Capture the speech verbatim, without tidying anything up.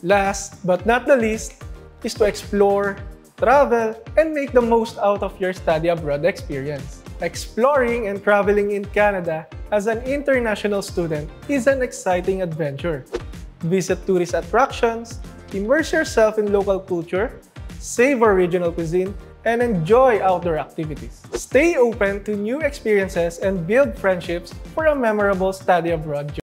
Last but not the least is to explore, travel, and make the most out of your study abroad experience. Exploring and traveling in Canada as an international student is an exciting adventure. Visit tourist attractions, immerse yourself in local culture, savor regional cuisine, and enjoy outdoor activities. Stay open to new experiences and build friendships for a memorable study abroad journey.